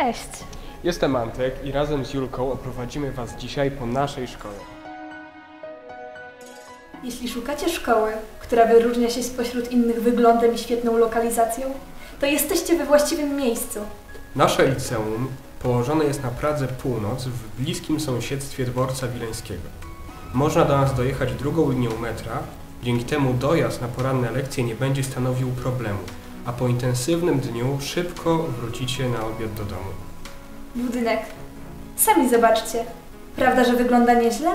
Cześć! Jestem Antek i razem z Julką oprowadzimy Was dzisiaj po naszej szkole. Jeśli szukacie szkoły, która wyróżnia się spośród innych wyglądem i świetną lokalizacją, to jesteście we właściwym miejscu. Nasze liceum położone jest na Pradze Północ w bliskim sąsiedztwie dworca wileńskiego. Można do nas dojechać drugą linią metra, dzięki temu dojazd na poranne lekcje nie będzie stanowił problemu, a po intensywnym dniu szybko wrócicie na obiad do domu. Budynek. Sami zobaczcie. Prawda, że wygląda nieźle?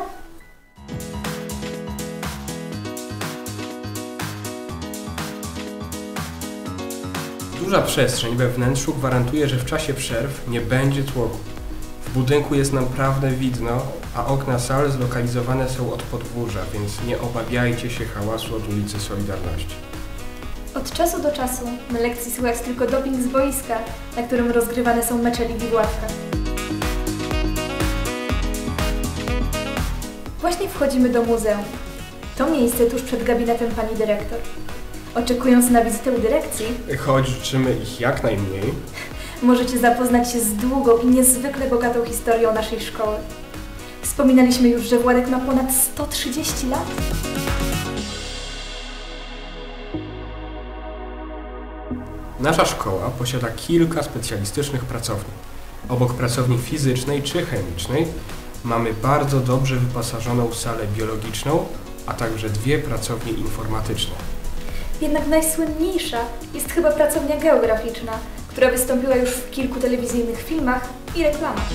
Duża przestrzeń we wnętrzu gwarantuje, że w czasie przerw nie będzie tłoku. W budynku jest naprawdę widno, a okna sal zlokalizowane są od podwórza, więc nie obawiajcie się hałasu od ulicy Solidarności. Od czasu do czasu na lekcji słychać tylko doping z boiska, na którym rozgrywane są mecze Ligi Władka. Właśnie wchodzimy do muzeum. To miejsce tuż przed gabinetem pani dyrektor. Oczekując na wizytę dyrekcji, Choć życzymy ich jak najmniej, możecie zapoznać się z długą i niezwykle bogatą historią naszej szkoły. Wspominaliśmy już, że Władek ma ponad 130 lat. nasza szkoła posiada kilka specjalistycznych pracowni. Obok pracowni fizycznej czy chemicznej mamy bardzo dobrze wyposażoną salę biologiczną, a także dwie pracownie informatyczne. Jednak najsłynniejsza jest chyba pracownia geograficzna, która wystąpiła już w kilku telewizyjnych filmach i reklamach.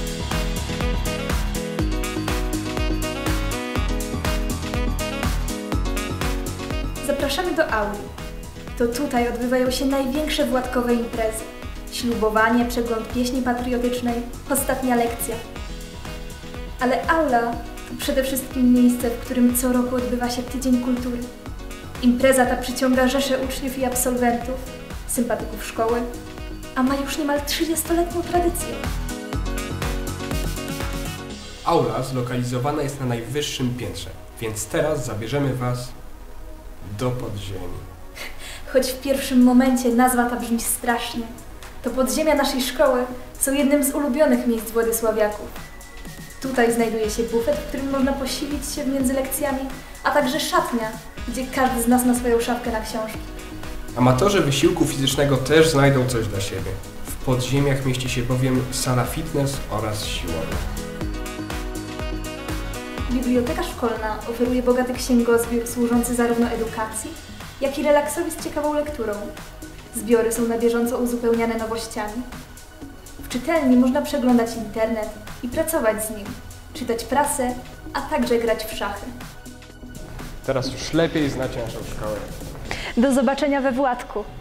Zapraszamy do auli. To tutaj odbywają się największe władkowe imprezy. Ślubowanie, przegląd pieśni patriotycznej, ostatnia lekcja. Ale aula to przede wszystkim miejsce, w którym co roku odbywa się Tydzień Kultury. Impreza ta przyciąga rzesze uczniów i absolwentów, sympatyków szkoły, a ma już niemal 30-letnią tradycję. Aula zlokalizowana jest na najwyższym piętrze, więc teraz zabierzemy Was do podziemi. Choć w pierwszym momencie nazwa ta brzmi strasznie, to podziemia naszej szkoły są jednym z ulubionych miejsc władysławiaków. Tutaj znajduje się bufet, w którym można posilić się między lekcjami, a także szatnia, gdzie każdy z nas ma swoją szafkę na książki. Amatorzy wysiłku fizycznego też znajdą coś dla siebie. W podziemiach mieści się bowiem sala fitness oraz siłownia. Biblioteka szkolna oferuje bogaty księgozbiór służący zarówno edukacji, jak i relaksowi z ciekawą lekturą. Zbiory są na bieżąco uzupełniane nowościami. W czytelni można przeglądać internet i pracować z nim, czytać prasę, a także grać w szachy. Teraz już lepiej znacie naszą szkołę. Do zobaczenia we Władku!